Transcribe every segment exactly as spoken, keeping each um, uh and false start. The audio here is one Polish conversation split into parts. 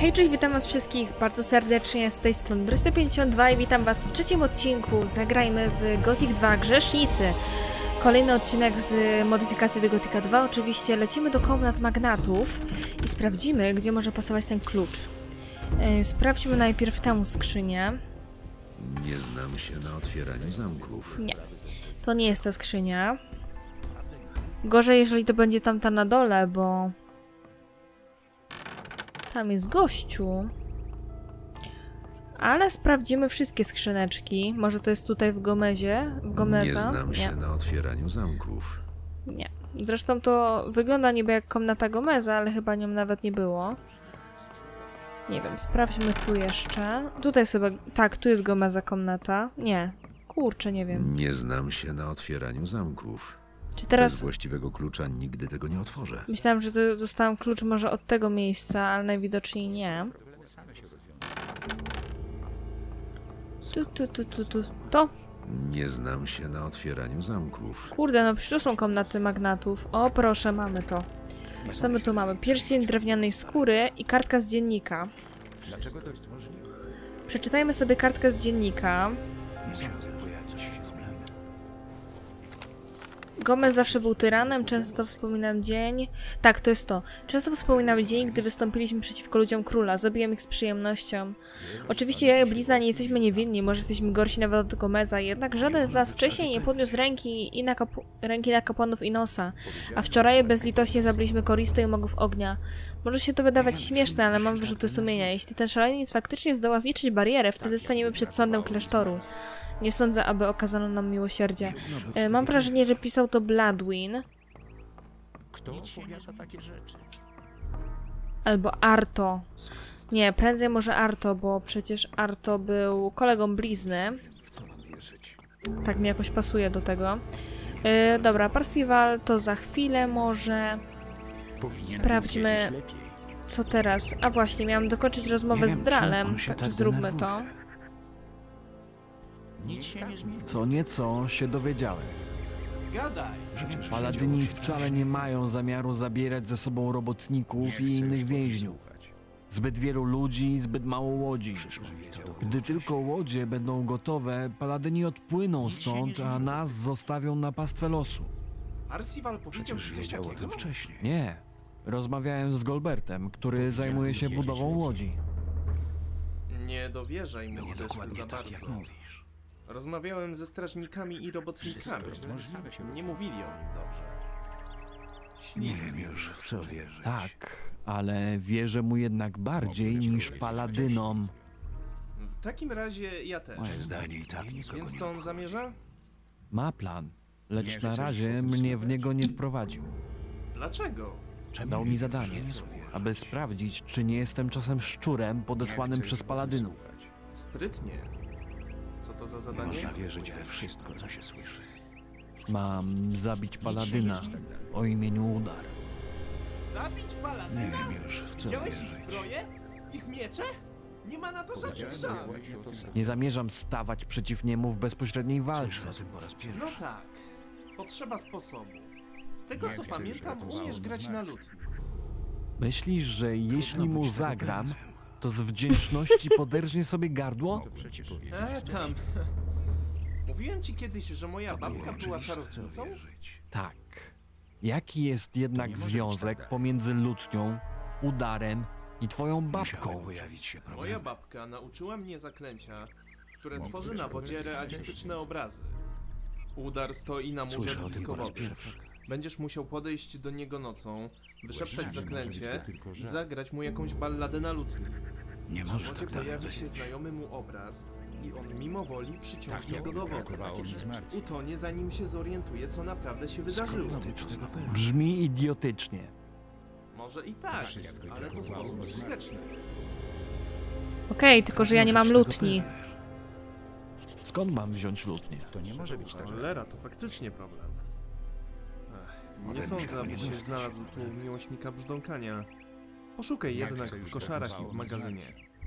Hej, cześć, witam was wszystkich bardzo serdecznie z tej strony Drysy pięćdziesiąt dwa i witam was w trzecim odcinku Zagrajmy w Gothic dwa Grzesznicy. Kolejny odcinek z modyfikacji do Gothica dwa. Oczywiście lecimy do komnat magnatów i sprawdzimy, gdzie może pasować ten klucz. Yy, sprawdźmy najpierw tę skrzynię. Nie znam się na otwieraniu zamków. Nie, to nie jest ta skrzynia. Gorzej, jeżeli to będzie tamta na dole, bo... tam jest gościu. Ale sprawdzimy wszystkie skrzyneczki. Może to jest tutaj w Gomezie? W Gomeza? Nie znam się nie. na otwieraniu zamków. Nie. Zresztą to wygląda niby jak komnata Gomeza, ale chyba nią nawet nie było. Nie wiem, sprawdźmy tu jeszcze. Tutaj sobie... tak, tu jest Gomeza komnata. Nie. Kurczę, nie wiem. Nie znam się na otwieraniu zamków. Czy teraz... Bez właściwego klucza nigdy tego nie otworzę. Myślałam, że to dostałam klucz może od tego miejsca, ale najwidoczniej nie. Tu, tu, tu, tu, tu. To? Nie znam się na otwieraniu zamków. Kurde, no przecież tu są komnaty magnatów. O, proszę, mamy to. Co my tu mamy? Pierścień drewnianej skóry i kartka z dziennika. Przeczytajmy sobie kartkę z dziennika. Gomez zawsze był tyranem, często wspominam dzień... Tak, to jest to. Często wspominam dzień, gdy wystąpiliśmy przeciwko ludziom króla. Zabiłem ich z przyjemnością. Oczywiście ja i Blizna nie jesteśmy niewinni, może jesteśmy gorsi nawet od Gomeza, jednak żaden z nas wcześniej nie podniósł ręki, i na, kapu... ręki na kapłanów Inosa, a wczoraj bezlitośnie zabiliśmy Koristo i magów ognia. Może się to wydawać śmieszne, ale mam wyrzuty sumienia. Jeśli ten szaleniec faktycznie zdoła zliczyć barierę, wtedy staniemy przed sądem klasztoru. Nie sądzę, aby okazano nam miłosierdzie. E, mam wrażenie, że pisał to Bladwin. Kto opowiada takie rzeczy? Albo Arto. Nie, prędzej może Arto, bo przecież Arto był kolegą Blizny. Tak mi jakoś pasuje do tego. E, dobra, Parsival to za chwilę może. Sprawdźmy, co teraz. A właśnie, miałam dokończyć rozmowę z Dralem. Tak, zróbmy to. Nic się nie zmieni. Co nieco się dowiedziałem. Gadaj! Paladyni wcale nie mają zamiaru zabierać ze sobą robotników i innych więźniów. Zbyt wielu ludzi, zbyt mało łodzi. Gdy tylko łodzie będą gotowe, paladyni odpłyną stąd, a nas zostawią na pastwę losu. Parsival powiedział ci coś takiego? Nie. Rozmawiałem z Golbertem, który zajmuje się budową łodzi. Nie dowierzaj mu też za bardzo. Rozmawiałem ze strażnikami i robotnikami. Nie mówili o nim dobrze. Nie wiem już, w co wierzyć. Tak, ale wierzę mu jednak bardziej niż paladynom. W takim razie ja też. Moje zdanie i tak nikogo Więc nie co on obchodzi. zamierza? Ma plan, lecz na razie mnie w niego nie wprowadził. Dlaczego? Dał mi zadanie, aby sprawdzić, czy nie jestem czasem szczurem podesłanym przez paladynów. Sprytnie. Co to za Nie zadanie? można wierzyć we wszystko, co się słyszy. Mam zabić paladyna o imieniu Udar. Zabić Nie paladyna? wiem już, w co Widziałeś ich wierzyć. zbroje? Ich miecze? Nie ma na to żadnych szans. Nie zamierzam stawać przeciw niemu w bezpośredniej walce. Słyszę o tym po raz No pierwszy. tak. Potrzeba sposobu. Z tego co pamiętam, umiesz grać na lutni. Myślisz, że jeśli mu zagram, to z wdzięczności poderżnie sobie gardło? E, tam. Mówiłem ci kiedyś, że moja babka była Oczywiście, w co czarownicą? wierzyć. Tak. Jaki jest jednak związek pomiędzy lutnią, Udarem i twoją Musiały babką? pojawić się Moja problemy. babka nauczyła mnie zaklęcia, które tworzy na wodzie realistyczne obrazy. Udar stoi na murze Słyszę o tym blisko po raz wody. pierwszy. Będziesz musiał podejść do niego nocą, wyszeptać zaklęcie i zagrać mu jakąś balladę na lutni. Nie W może wodzie tak dalej pojawi się być. znajomy mu obraz i on mimo woli przyciągnie go do wody. Utonie zanim się zorientuje, co naprawdę się wydarzyło. Skąd ty to wiesz? Brzmi idiotycznie. Może i tak, ale to sposób skuteczny. Okej, tylko że ja nie mam lutni. Skąd mam wziąć lutnię? Cholera, to faktycznie problem. Ech, nie Ode sądzę, mnie aby nie się dostać. znalazł tu miłośnika brzdąkania. Poszukaj jednak w koszarach i w magazynie.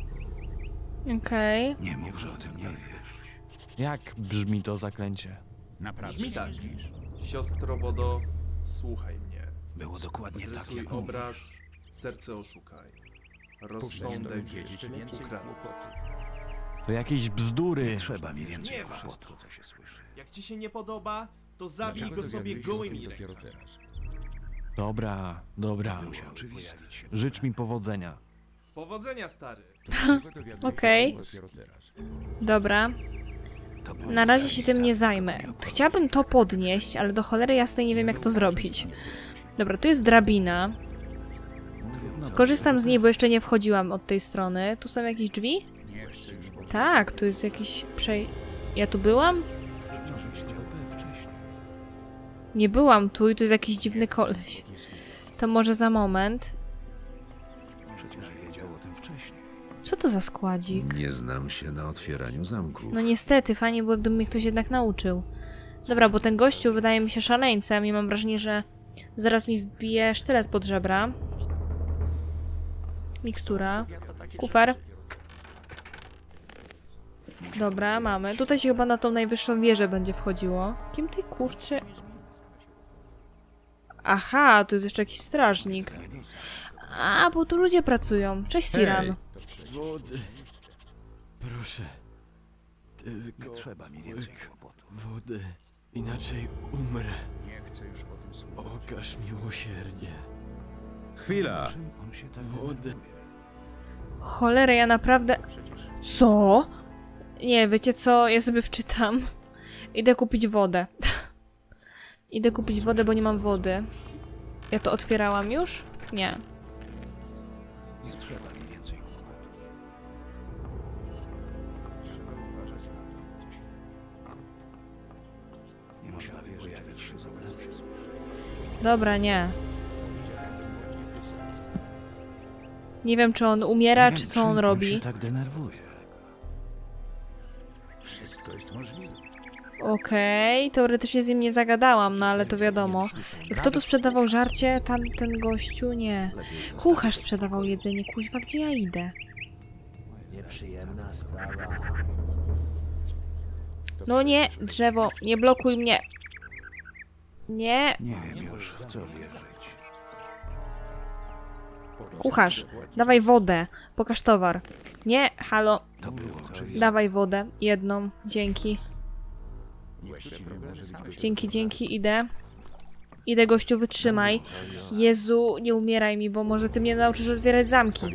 Okej. Nie mów, że o tym nie wiesz. Jak brzmi to zaklęcie? Brzmi tak. Siostro wodo, słuchaj mnie. Było dokładnie tak, Rysuj jak obraz, mówisz. serce oszukaj. Rozsądek ukradł. To jakieś bzdury. Trzeba mi więcej Nie waż. kłopotu, co się słyszy. Jak ci się nie podoba, to zabij go sobie gołymi rękami. Dobra, dobra. Musiał oczywistać. Życz mi powodzenia. Powodzenia, stary. Okej. Dobra. To było Na razie się tym nie zajmę. Chciałabym to podnieść, ale do cholery jasnej nie wiem jak to zrobić. Dobra, tu jest drabina. Skorzystam z niej, bo jeszcze nie wchodziłam od tej strony. Tu są jakieś drzwi? Tak, tu jest jakiś przej... Ja tu byłam? Nie byłam tu i tu jest jakiś dziwny koleś. To może za moment. Przecież wiedział o tym wcześniej. Co to za składzik? Nie znam się na otwieraniu zamków. No niestety, fajnie było, gdyby mnie ktoś jednak nauczył. Dobra, bo ten gościu wydaje mi się szaleńcem i mam wrażenie, że zaraz mi wbije sztylet pod żebra. Mikstura. Kufer. Dobra, mamy. Tutaj się chyba na tą najwyższą wieżę będzie wchodziło. Kim ty, kurczę? Aha, tu jest jeszcze jakiś strażnik. A, bo tu ludzie pracują. Cześć, Siran. Wody. Proszę. Tylko Nie trzeba mi więcej kłopotu. wody. Inaczej umrę. Nie chcę już o tym słuchać. Okaż miłosierdzie. Chwila! Czym on się tak Wody. denerwuje? Cholera, ja naprawdę... Co? Nie, wiecie co? Ja sobie wczytam. Idę kupić wodę. Idę kupić wodę, bo nie mam wody. Ja to otwierałam już? Nie. Nie trzeba mi więcej kłopotu. Trzeba uważać na to, co się... Nie można pojawić się z okazji. Dobra, nie. Nie wiem, czy on umiera, Nie czy wiem, co on czym robi. się tak denerwuje. Wszystko jest możliwe. Okej, teoretycznie z nim nie zagadałam, no ale to wiadomo. Kto tu sprzedawał żarcie? Tam ten gościu? Nie. Kucharz sprzedawał jedzenie. Kuźwa, gdzie ja idę? Nieprzyjemna sprawa. No nie, drzewo, nie blokuj mnie. Nie. Nie wiem już, w co wierzyć. Kucharz, dawaj wodę. Pokaż towar. Nie, halo. To było oczywiste. Dawaj wodę. Jedną. Dzięki. Dzięki, dzięki, idę. Idę, gościu, wytrzymaj. Jezu, nie umieraj mi, bo może ty mnie nauczysz otwierać zamki.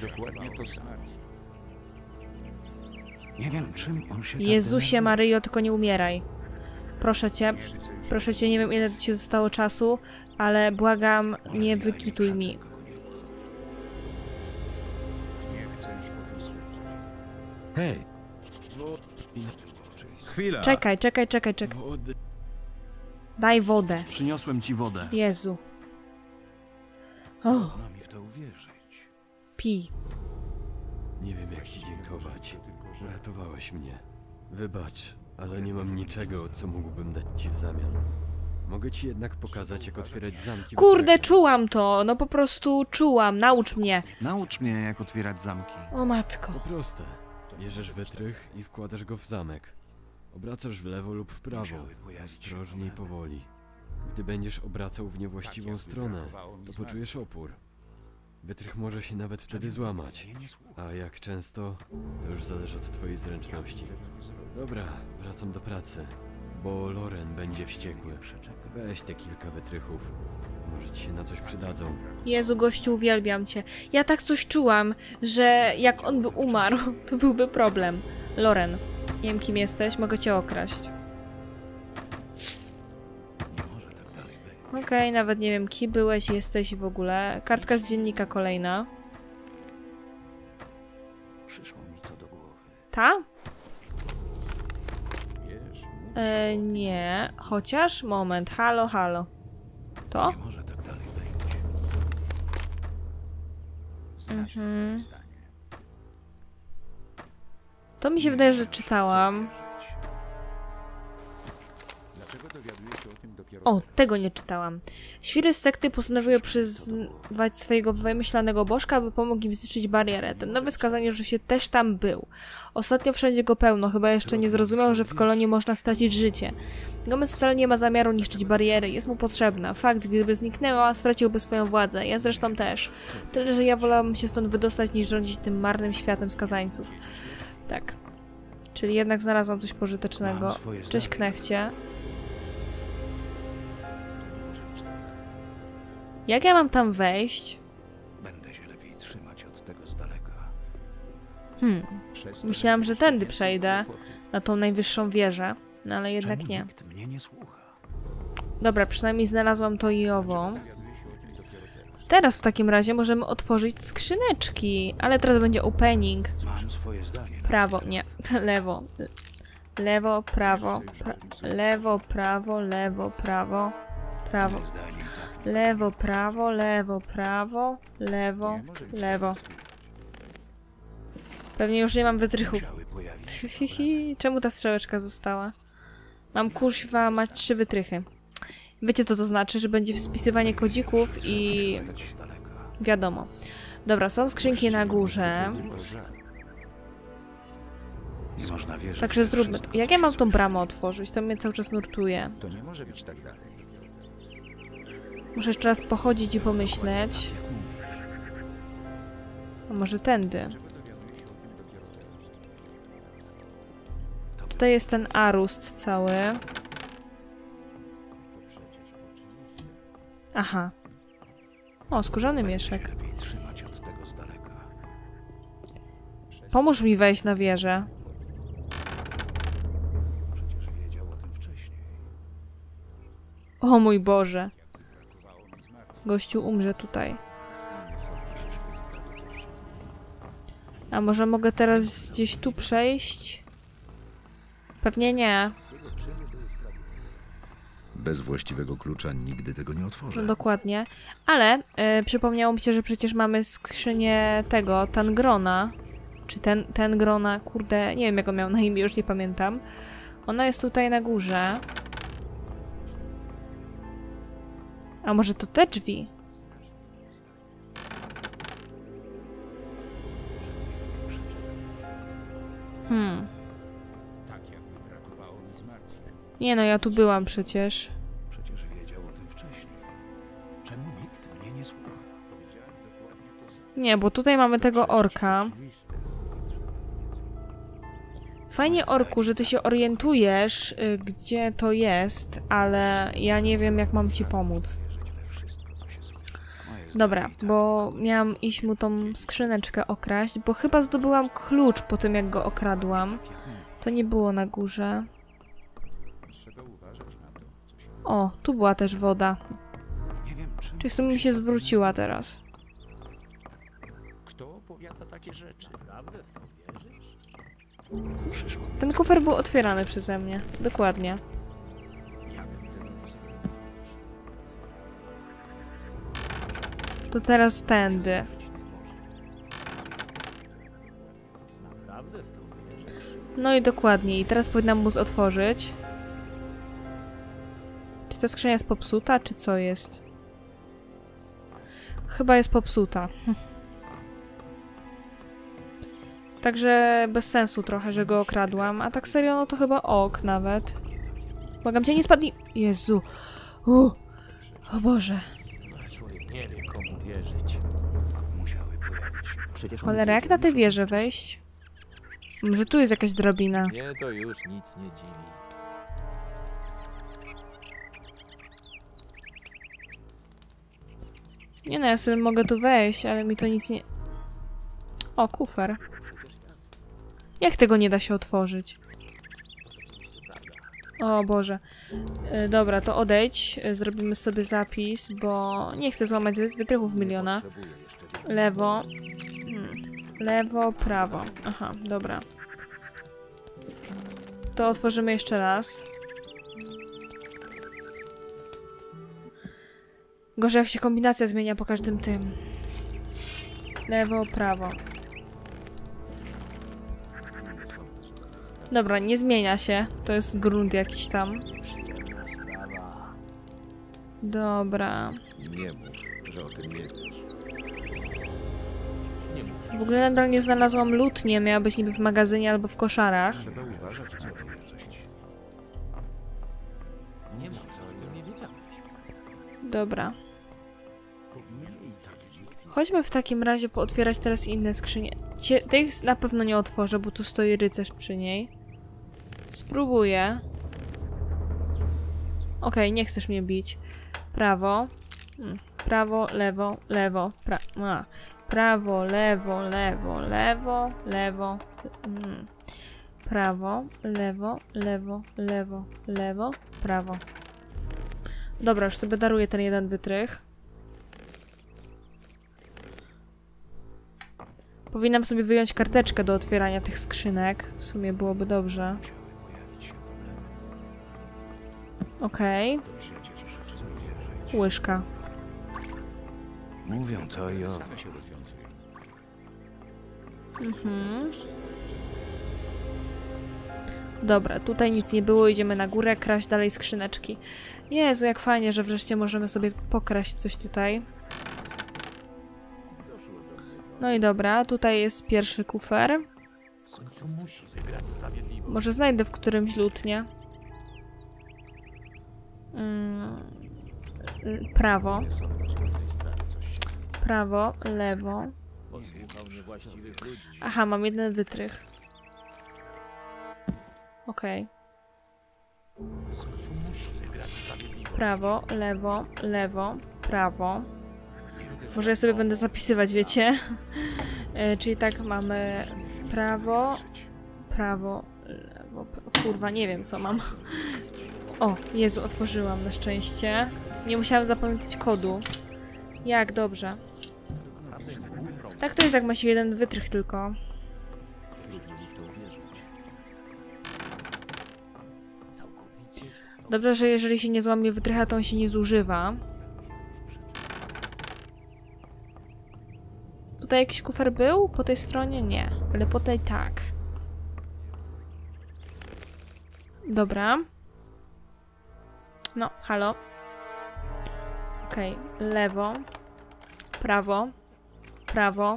Nie wiem, czym on się Jezusie tak Maryjo, tylko nie umieraj. Proszę cię. Proszę cię, nie wiem ile ci zostało czasu, ale błagam, nie wykituj mi. Hej! Chwila! Czekaj, czekaj, czekaj, czekaj. Wody. Daj wodę. Przyniosłem ci wodę. Jezu. O, Trudno mi w to uwierzyć. pij. Nie wiem jak ci dziękować. Uratowałeś mnie. Wybacz, ale nie mam niczego, co mógłbym dać ci w zamian. Mogę ci jednak pokazać, jak otwierać zamki. w Kurde, Utrechtcie. czułam to. No po prostu czułam. Naucz mnie. Naucz mnie, jak otwierać zamki. O matko. To proste. Bierzesz wytrych i wkładasz go w zamek. Obracasz w lewo lub w prawo. Ostrożnie i powoli. Gdy będziesz obracał w niewłaściwą stronę, to poczujesz opór. Wytrych może się nawet wtedy złamać. A jak często, to już zależy od twojej zręczności. Dobra, wracam do pracy, bo Loren będzie wściekły. Weź te kilka wytrychów. Może ci się na coś przydadzą. Jezu, gościu, uwielbiam cię. Ja tak coś czułam, że jak on by umarł, to byłby problem. Loren, nie wiem kim jesteś, mogę cię okraść. Nie może tak dalej być. Okej, nawet nie wiem kim byłeś, jesteś w ogóle. Kartka z dziennika kolejna. Przyszło mi to do głowy. Ta? E, nie. Chociaż, moment, halo, halo. To? Nie może tak dalej być. Mhm. To mi się wydaje, że czytałam. O, tego nie czytałam. Świry z sekty postanowiły przyzwać swojego wymyślanego bożka, aby pomógł im zniszczyć barierę. Ten nowy skazaniec oczywiście też tam był. Ostatnio wszędzie go pełno, chyba jeszcze nie zrozumiał, że w kolonii można stracić życie. Gomez wcale nie ma zamiaru niszczyć bariery, jest mu potrzebna. Fakt, gdyby zniknęła, straciłby swoją władzę. Ja zresztą też. Tyle, że ja wolałabym się stąd wydostać, niż rządzić tym marnym światem skazańców. Tak. Czyli jednak znalazłam coś pożytecznego. Cześć, knechcie. Jak ja mam tam wejść? Będę się lepiej trzymać od tego z daleka. Hmm. Myślałam, że tędy przejdę. Na tą najwyższą wieżę. No ale jednak nie. Nikt mnie nie słucha. Dobra, przynajmniej znalazłam to i owo. Teraz w takim razie możemy otworzyć skrzyneczki. Ale teraz będzie opening. Mam swoje zdanie. Prawo, nie. Lewo. Lewo, prawo. Pra lewo, prawo, lewo, prawo. Prawo. Lewo, prawo, lewo, prawo, lewo, lewo. Pewnie już nie mam wytrychów. Czemu ta strzałeczka została? Mam kuźwa, ma trzy wytrychy. Wiecie co to znaczy, że będzie spisywanie kodzików i... wiadomo. Dobra, są skrzynki na górze. Także zróbmy to. Jak ja mam tą bramę otworzyć? To mnie cały czas nurtuje. To nie może być tak dalej. Muszę jeszcze raz pochodzić i pomyśleć. A może tędy? Tutaj jest ten arust cały. Aha. O, skórzany mieszek. Pomóż mi wejść na wieżę. O mój Boże. Gościu umrze tutaj. A może mogę teraz gdzieś tu przejść? Pewnie nie. Bez właściwego klucza nigdy tego nie otworzę. No dokładnie. Ale e, przypomniało mi się, że przecież mamy skrzynię tego, Tangrona. Czy ten, ten grona, kurde, nie wiem jak on miał na imię, już nie pamiętam. Ona jest tutaj na górze. A może to te drzwi? Hmm. Nie no, ja tu byłam przecież. Przecież wiedział o tym wcześniej. Czemu nikt mnie nie słucha? Nie, bo tutaj mamy tego orka. Fajnie, orku, że ty się orientujesz, y, gdzie to jest, ale ja nie wiem, jak mam ci pomóc. Dobra, bo miałam iść mu tą skrzyneczkę okraść, bo chyba zdobyłam klucz po tym, jak go okradłam. To nie było na górze. O, tu była też woda. Czy w sumie mi się zwróciła teraz? Kto opowiada takie rzeczy? Ten kufer był otwierany przeze mnie. Dokładnie. To teraz tędy. No i dokładnie. I teraz powinnam móc otworzyć. Czy ta skrzynia jest popsuta, czy co jest? Chyba jest popsuta. Także bez sensu trochę, że go okradłam. A tak serio, no to chyba ok nawet. Błagam cię, nie spadnij. Jezu. Uh. O Boże. Nie wiem, komu wierzyć. Cholera, jak na tę wieżę wejść? Może tu jest jakaś drabina. Nie, to już nic nie dziwi. Nie no, ja sobie mogę tu wejść, ale mi to nic nie... O, kufer. Jak tego nie da się otworzyć? O Boże. Yy, dobra, to odejdź. Yy, zrobimy sobie zapis, bo nie chcę złamać wytrychów miliona. Lewo. Hmm. Lewo, prawo. Aha, dobra. To otworzymy jeszcze raz. Gorzej jak się kombinacja zmienia po każdym tym. Lewo, prawo. Dobra, nie zmienia się. To jest grunt jakiś tam. Przyjemna sprawa. Dobra. Nie mów, że o tym nie wiesz. Nie mów. W ogóle nadal nie znalazłam lutnie. Miała być niby w magazynie albo w koszarach. Trzeba uważać na to. Nie mów, że o tym nie wiedziałeś. Dobra. Chodźmy w takim razie pootwierać teraz inne skrzynie. Cie tych na pewno nie otworzę, bo tu stoi rycerz przy niej. Spróbuję. Okej, okay, nie chcesz mnie bić. Prawo. Hmm. Prawo, lewo, lewo. Pra A. Prawo, lewo, lewo, lewo, lewo. Hmm. Prawo, lewo, lewo, lewo, lewo, prawo. Dobra, już sobie daruję ten jeden wytrych. Powinnam sobie wyjąć karteczkę do otwierania tych skrzynek. W sumie byłoby dobrze. Okej. Okay. Łyżka. Mówią to i owo. Mhm. Dobra, tutaj nic nie było, idziemy na górę, kraść dalej skrzyneczki. Jezu, jak fajnie, że wreszcie możemy sobie pokraść coś tutaj. No i dobra, tutaj jest pierwszy kufer. W końcu musi wygrać sprawiedliwość. Może znajdę w którymś lutnie. Mm, prawo. Prawo, lewo. Posłuchał niewłaściwych ludzi. Aha, mam jeden wytrych. Okej. W końcu musi wygrać sprawiedliwość. Prawo, lewo, lewo, prawo. Może ja sobie będę zapisywać, wiecie? e, czyli tak mamy prawo, prawo, lewo, kurwa, nie wiem co mam. O, Jezu, otworzyłam na szczęście. Nie musiałam zapamiętać kodu. Jak dobrze. Tak to jest, jak ma się jeden wytrych tylko. Dobrze, że jeżeli się nie złamie wytrycha, to on się nie zużywa. Tutaj jakiś kufer był? Po tej stronie? Nie. Ale po tej tak. Dobra. No, halo. Okej, okay. Lewo. Prawo. Prawo.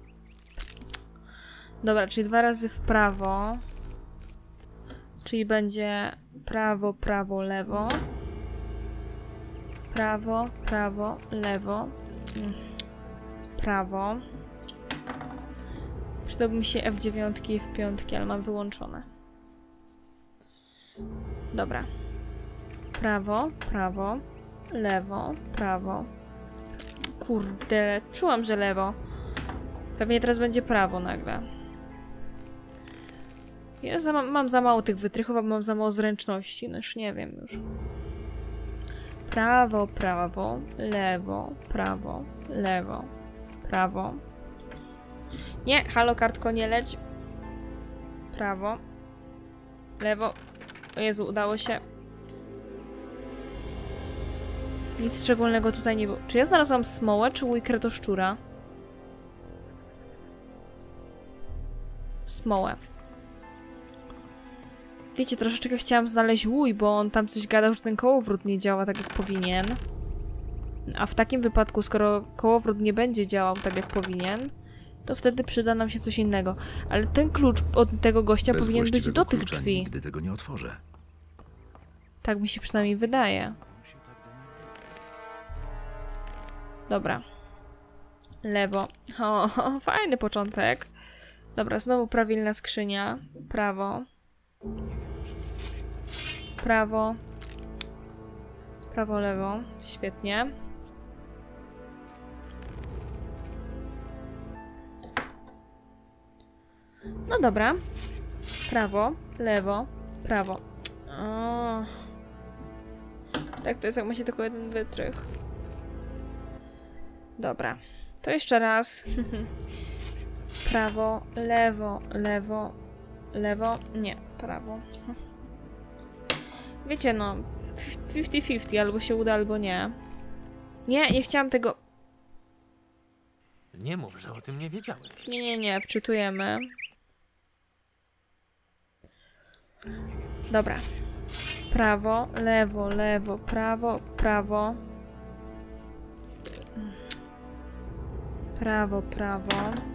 Dobra, czyli dwa razy w prawo. Czyli będzie prawo, prawo, lewo. Prawo, prawo, lewo. Prawo. Przydałby mi się F dziewięć i F pięć, ale mam wyłączone. Dobra. Prawo, prawo, lewo, prawo. Kurde, czułam, że lewo. Pewnie teraz będzie prawo nagle. Ja za, mam za mało tych wytrychów, a mam za mało zręczności. No już nie wiem już. Prawo, prawo, lewo, prawo, lewo, prawo. Nie, halo kartko, nie leć. Prawo. Lewo. O Jezu, udało się. Nic szczególnego tutaj nie było. Czy ja znalazłam smołę, czy łój kretoszczura? Smołę. Wiecie, troszeczkę chciałam znaleźć łój, bo on tam coś gadał, że ten kołowrót nie działa tak jak powinien. A w takim wypadku, skoro kołowrót nie będzie działał tak jak powinien, to wtedy przyda nam się coś innego. Ale ten klucz od tego gościa Bez powinien być właściwego do tych klucza drzwi. Nigdy tego nie otworzę. Tak mi się przynajmniej wydaje. Dobra. Lewo. O, o, fajny początek. Dobra, znowu prawilna skrzynia. Prawo. Prawo. Prawo, lewo. Świetnie. No dobra. Prawo, lewo, prawo. O. Tak to jest, jak ma się tylko jeden wytrych. Dobra. To jeszcze raz. Prawo, lewo, lewo, lewo. Nie, prawo. Wiecie, no. pięćdziesiąt pięćdziesiąt. Albo się uda, albo nie. Nie, nie chciałam tego... Nie mów, że o tym nie wiedziałeś. Nie, nie, nie. Wczytujemy. Dobra. Prawo, lewo, lewo, prawo, prawo, Prawo, prawo.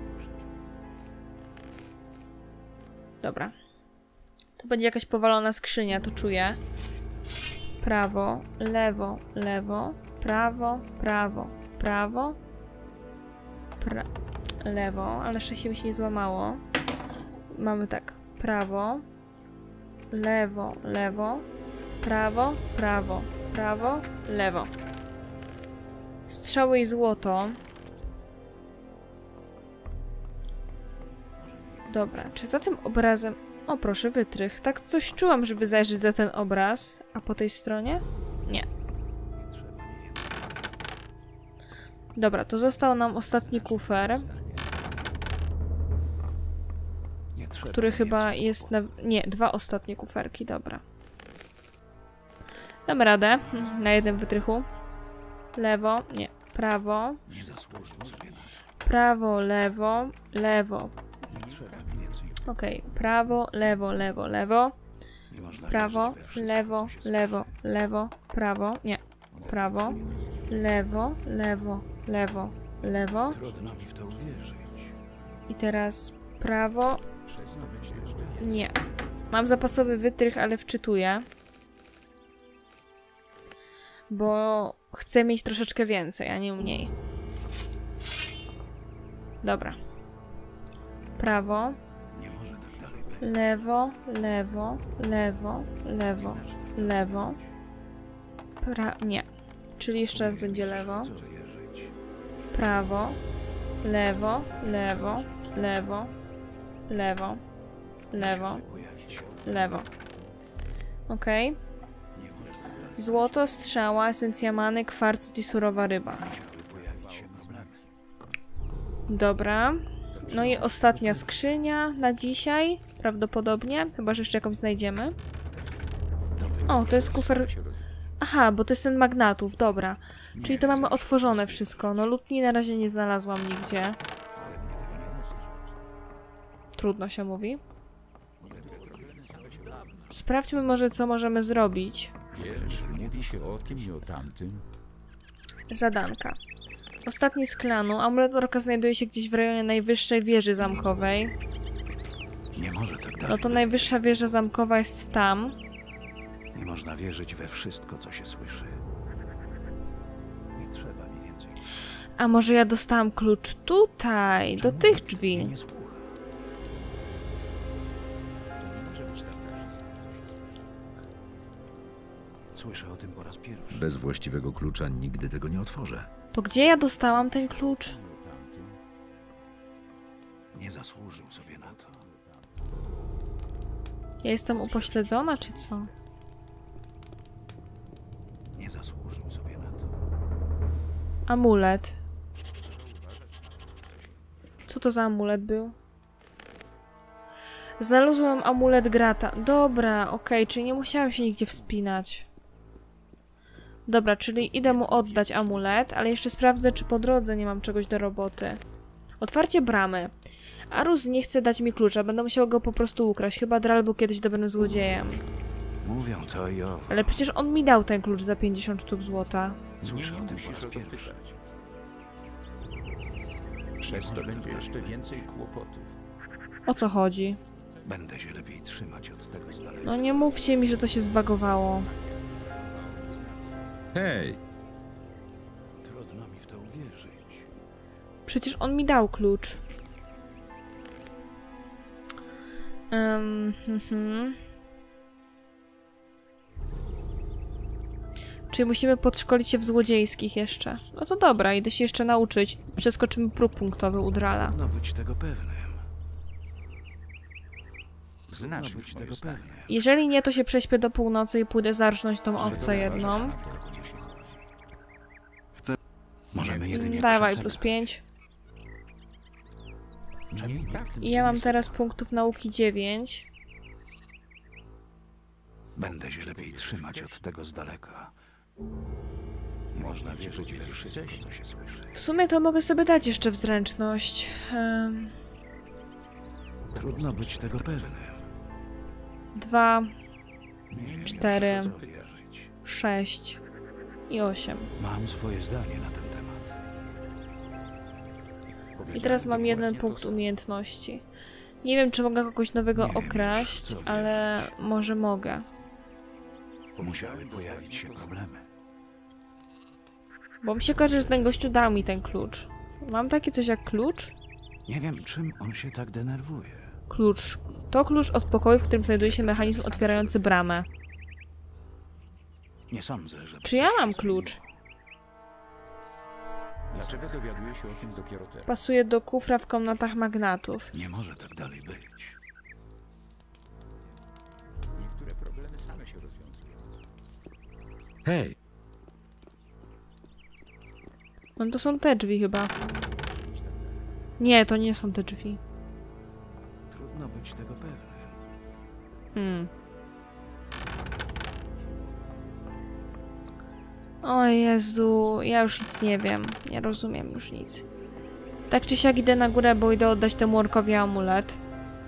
Dobra. To będzie jakaś powalona skrzynia, to czuję. Prawo, lewo, lewo, prawo, prawo, prawo, pra lewo, ale szczęście mi się nie złamało. Mamy tak, prawo, lewo, lewo, prawo, prawo, prawo, lewo. Strzały i złoto. Dobra, czy za tym obrazem... O, proszę, wytrych. Tak coś czułam, żeby zajrzeć za ten obraz. A po tej stronie? Nie. Dobra, to został nam ostatni kufer. Który chyba jest na... Nie, dwa ostatnie kuferki, dobra. Dam radę. Na jednym wytrychu. Lewo, nie, prawo. Prawo, lewo, lewo. Okej, okay. Prawo, lewo, lewo, lewo. Prawo, lewo, lewo, lewo, prawo, nie. Prawo, lewo, lewo, lewo, lewo. I teraz prawo. Nie. Mam zapasowy wytrych, ale wczytuję. Bo chcę mieć troszeczkę więcej, a nie mniej. Dobra. Prawo. Lewo, lewo, lewo, lewo, lewo. Pra... Nie. Czyli jeszcze raz będzie lewo. Prawo. Lewo, lewo, lewo, lewo, lewo, lewo. Okej. Okay. Złoto, strzała, esencja many, kwarcyt i surowa ryba. Dobra. No i ostatnia skrzynia na dzisiaj. Prawdopodobnie. Chyba, że jeszcze jakąś znajdziemy. O, to jest kufer... Aha, bo to jest ten magnatów. Dobra. Czyli to mamy otworzone wszystko. No lutni na razie nie znalazłam nigdzie. Trudno się mówi. Sprawdźmy może, co możemy zrobić. Mówi się o tym i o tamtym. Zadanka. Ostatni z klanu. Amulet orka znajduje się gdzieś w rejonie najwyższej wieży zamkowej. Nie może tak dalej. No to najwyższa wieża zamkowa jest tam. Nie można wierzyć we wszystko, co się słyszy. Nie trzeba mi więcej. A może ja dostałam klucz tutaj, do tych drzwi? Nie słucha. Słyszę o tym po raz pierwszy. Bez właściwego klucza nigdy tego nie otworzę. To gdzie ja dostałam ten klucz? Nie zasłużył sobie na to. Ja jestem upośledzona, czy co? Nie zasłużył sobie na to. Amulet. Co to za amulet był? Znalazłem amulet Grata. Dobra, okej, okay, czyli nie musiałam się nigdzie wspinać. Dobra, czyli idę mu oddać amulet, ale jeszcze sprawdzę, czy po drodze nie mam czegoś do roboty. Otwarcie bramy. Arus nie chce dać mi klucza, będę musiał go po prostu ukraść. Chyba Dral był kiedyś dobrym złodziejem. Mówią to i owo. Ale przecież on mi dał ten klucz za pięćdziesiąt sztuk złota. Słyszę o tym po raz pierwszy. Przez to będzie jeszcze więcej kłopotów. O co chodzi? Będę się lepiej trzymać od tego z daleka. No nie mówcie mi, że to się zbagowało. Hej! Trudno mi w to uwierzyć. Przecież on mi dał klucz. Um, mhm. Czyli musimy podszkolić się w złodziejskich jeszcze. No to dobra, idę się jeszcze nauczyć. Przeskoczymy próg punktowy u Drala. Trudno być tego pewnym. Znasz być już tego moje zdanie. pewnym. Jeżeli nie, to się prześpię do północy i pójdę zarżnąć tą owcę jedną. Możemy jedynie Dawaj, przeczekać. plus pięć. Czemu nie? Tak, I ja mam teraz punktów nauki dziewięć. Będę się lepiej trzymać od tego z daleka. Można wierzyć we wszystko, co się słyszy. W sumie to mogę sobie dać jeszcze w zręczność. Um, Trudno być tego pewnym. dwa, Nie wiem, Cztery. w co wierzyć. sześć i osiem. Mam swoje zdanie na ten temat. I teraz mam jeden punkt umiejętności. Nie wiem, czy mogę kogoś nowego okraść, ale może mogę. Musiały pojawić się problemy. Bo mi się każe, że ten gościu dał mi ten klucz. Mam takie coś jak klucz? Nie wiem, czym on się tak denerwuje. Klucz. To klucz od pokoju, w którym znajduje się mechanizm otwierający bramę. Nie sądzę, że... Czy ja mam klucz? Dlaczego dowiaduje się o tym dopiero teraz? Pasuje do kufra w komnatach magnatów. Nie może tak dalej być. Niektóre problemy same się rozwiązują. Hej! No to są te drzwi chyba. Nie, to nie są te drzwi. Trudno być tego pewnym. Hmm. O Jezu, ja już nic nie wiem. Nie rozumiem już nic. Tak czy siak idę na górę, bo idę oddać temu orkowi amulet.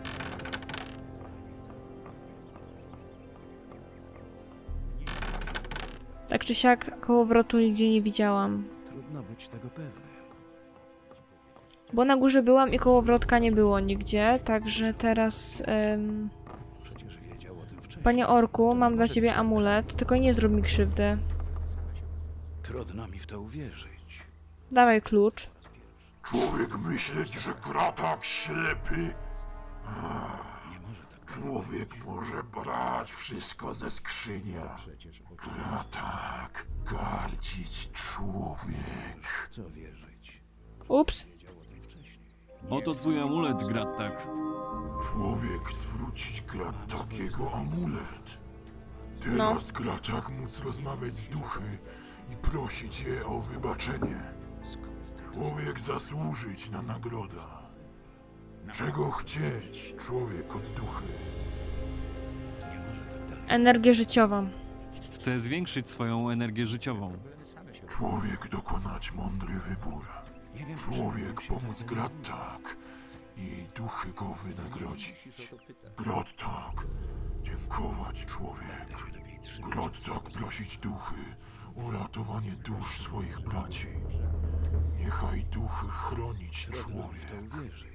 Tak czy siak kołowrotu nigdzie nie widziałam. Trudno być tego pewnym. Bo na górze byłam i kołowrotka nie było nigdzie, także teraz... Ym... Przecież wiedział o tym wcześniej. Panie orku, mam dla ciebie amulet, tylko nie zrób mi krzywdy. Trudno mi w to uwierzyć. Dawaj klucz. Człowiek myśleć, że gra tak ślepy. Nie może tak dalej. Człowiek może brać wszystko ze skrzynia. Gra tak, gardzić człowiek. Co wierzyć? Ups. Oto twój amulet, Grattak. Człowiek zwrócić gra takiego amulet. Teraz No. gra tak móc rozmawiać z duchy i prosić je o wybaczenie. Człowiek zasłużyć na nagrodę. Czego chcieć człowiek od duchy? Nie może tak dalej. Energię życiową. Chcę zwiększyć swoją energię życiową. Człowiek dokonać mądry wybór. Nie wiem, Człowiek czemu się pomóc tak Grattak i duchy go wynagrodzić. Grattak dziękować człowiek. Grattak prosić duchy o ratowanie dusz swoich braci. Niechaj duchy chronić Trudno mi w człowiek. to uwierzyć.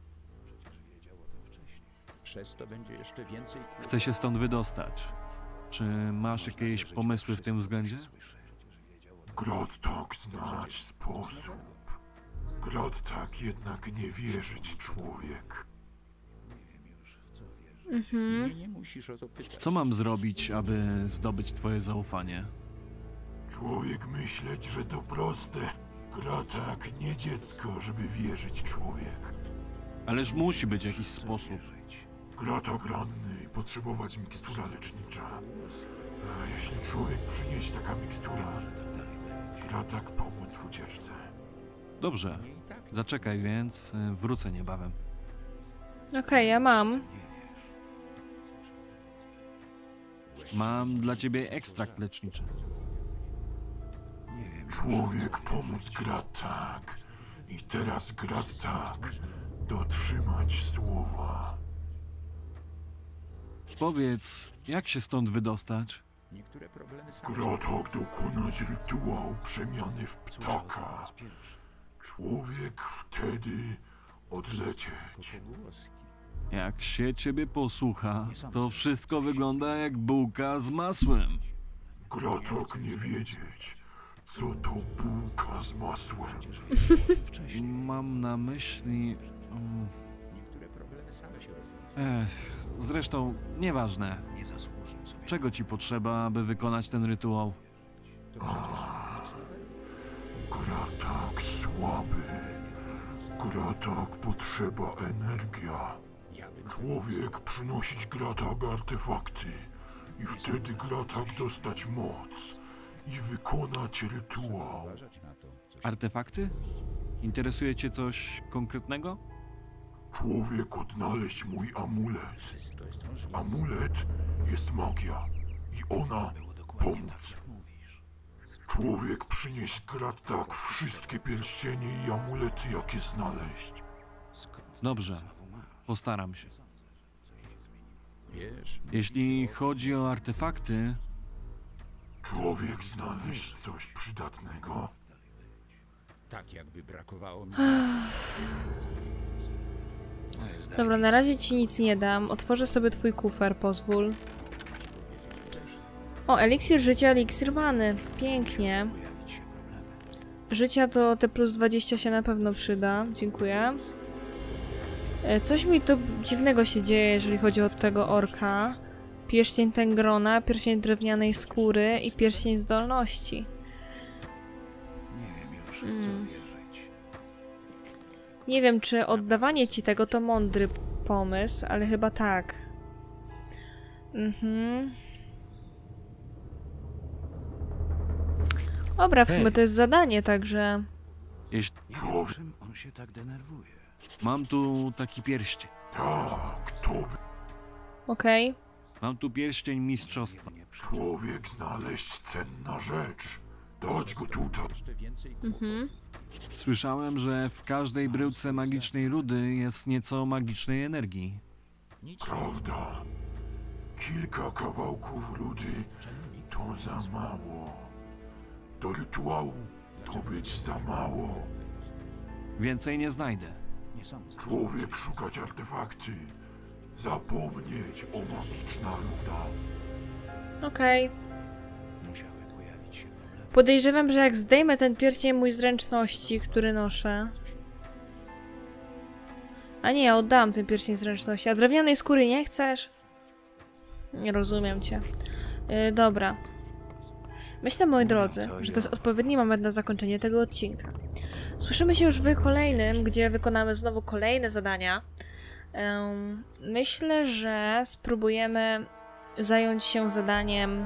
Przez to będzie jeszcze więcej kłopotów. Chcę się stąd wydostać. Czy masz jakieś pomysły w tym względzie? Grattak znać sposób. Grattak jednak nie wierzyć człowiek. Mhm. Nie, nie musisz o to pytać. Co mam zrobić, aby zdobyć twoje zaufanie? Człowiek myśleć, że to proste. Grattak nie dziecko, żeby wierzyć człowiek. Ależ musi być jakiś sposób. Grattak ranny i potrzebować mikstura lecznicza. A jeśli człowiek przynieść taka mikstura, Grattak pomóc w ucieczce. Dobrze. Zaczekaj więc, y, wrócę niebawem. Okej, ja mam. Mam dla ciebie ekstrakt leczniczy. Człowiek pomóc Grattak. I teraz Grattak dotrzymać słowa. Powiedz, jak się stąd wydostać? Niektóre problemy same się Grattak dokonać rytuał przemiany w ptaka. Człowiek wtedy odlecieć. pogłoski. Jak się ciebie posłucha, to wszystko wygląda jak bułka z masłem. Grattak nie wiedzieć, co to bułka z masłem. Mam na myśli... mm, Niektóre problemy same się rozwiązują. Ech, zresztą nieważne. Nie zasłużył sobie. Czego ci potrzeba, aby wykonać ten rytuał? Grattak słaby. Grattak potrzeba energia. Człowiek przynosić Grattak artefakty i wtedy Grattak dostać moc i wykonać rytuał. Uważać na to, co się Artefakty? Interesuje cię coś konkretnego? Człowiek odnaleźć mój amulet. wszystko jest możliwe. Amulet jest magia i ona pomóc. Człowiek przynieść Grattak wszystkie pierścienie i amulety, jakie znaleźć. Dobrze, postaram się. Wiesz, Jeśli chodzi o artefakty, Człowiek znaleźć coś przydatnego. Tak jakby brakowało mi... Dobra, na razie ci nic nie dam. Otworzę sobie twój kufer, pozwól. O, eliksir życia, eliksir many. Pięknie. Życia to te plus dwadzieścia się na pewno przyda. Dziękuję. Coś mi tu dziwnego się dzieje, jeżeli chodzi o tego orka. Pierścień Tengrona, pierścień drewnianej skóry i pierścień zdolności. Hmm. Nie wiem, czy oddawanie ci tego to mądry pomysł, ale chyba tak. Mhm. Dobra, w sumie to jest zadanie, także... Jeśli... Czym on się tak denerwuje? Mam tu taki pierścień. Tak, to by Okej. Okay. Mam tu pierścień mistrzostwa. człowiek znaleźć cenna rzecz. Dać go tutaj. Mhm. Słyszałem, że w każdej bryłce magicznej rudy jest nieco magicznej energii. Prawda. Kilka kawałków rudy to za mało. Do rytuału to być za mało. Więcej nie znajdę. Człowiek szukać artefakty. Zapomnieć o magiczna ruda. Okej. Okay. Podejrzewam, że jak zdejmę ten pierścień mój zręczności, który noszę... A nie, ja oddam ten pierścień zręczności. A drewnianej skóry nie chcesz? Nie rozumiem cię. Yy, dobra. Myślę, moi drodzy, że to jest odpowiedni moment na zakończenie tego odcinka. Słyszymy się już w kolejnym, gdzie wykonamy znowu kolejne zadania. Um, myślę, że spróbujemy zająć się zadaniem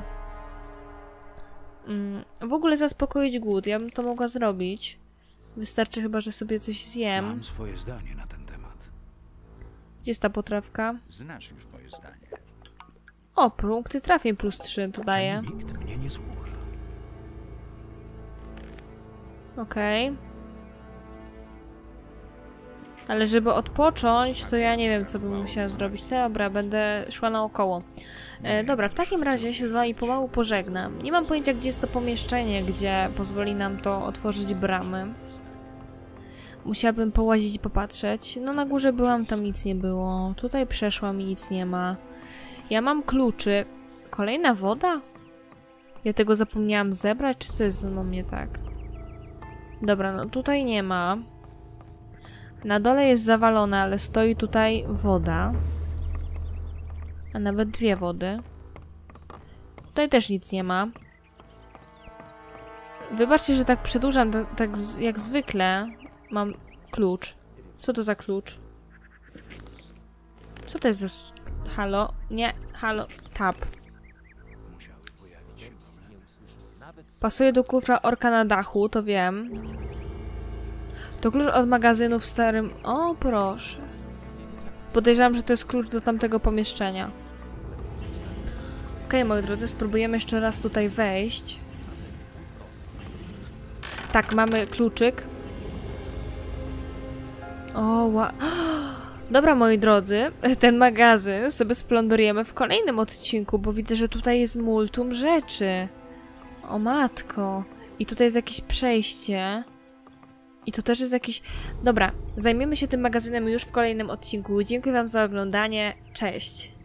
um, w ogóle zaspokoić głód. Ja bym to mogła zrobić. Wystarczy chyba, że sobie coś zjem. Mam swoje zdanie na ten temat. Gdzie jest ta potrawka? Znasz już moje zdanie. O, punkty trafień plus trzy dodaję. Nikt mnie nie słucha. Okej. Okay. Ale żeby odpocząć, to ja nie wiem, co bym musiała zrobić. Dobra, będę szła naokoło. E, dobra, w takim razie się z wami pomału pożegnam. Nie mam pojęcia, gdzie jest to pomieszczenie, gdzie pozwoli nam to otworzyć bramy. Musiałabym połazić i popatrzeć. No na górze byłam, tam nic nie było. Tutaj przeszłam i nic nie ma. Ja mam kluczy. Kolejna woda? Ja tego zapomniałam zebrać, czy co jest ze mną nie tak? Dobra, no tutaj nie ma. Na dole jest zawalone, ale stoi tutaj woda. A nawet dwie wody. Tutaj też nic nie ma. Wybaczcie, że tak przedłużam, tak, tak jak zwykle. Mam klucz. Co to za klucz? Co to jest za... Halo? Nie, halo. Tab. Pasuje do kufra orka na dachu, to wiem. To klucz od magazynu w starym... O, proszę. Podejrzewam, że to jest klucz do tamtego pomieszczenia. Okej, okay, moi drodzy, spróbujemy jeszcze raz tutaj wejść. Tak, mamy kluczyk. O, ła... Dobra, moi drodzy, ten magazyn sobie splądrujemy w kolejnym odcinku, bo widzę, że tutaj jest multum rzeczy. O matko. I tutaj jest jakieś przejście. I tu też jest jakiś... Dobra, zajmiemy się tym magazynem już w kolejnym odcinku. Dziękuję wam za oglądanie. Cześć!